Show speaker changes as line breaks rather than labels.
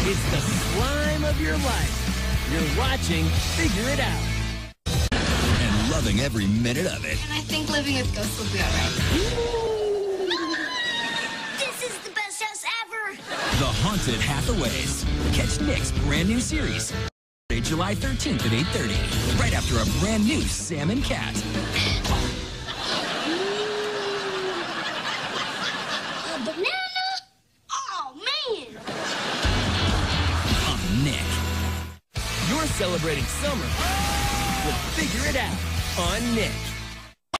It's the slime of your life. You're watching Figure It Out.
And loving every minute of it.
And I think living with ghosts will be all right.
This is the best house ever!
The Haunted Hathaways. Catch Nick's brand new series. July 13th at 8:30. Right after a brand new Sam and Cat.
A banana? Oh, man!
On Nick.
You're celebrating summer with Figure It Out on Nick.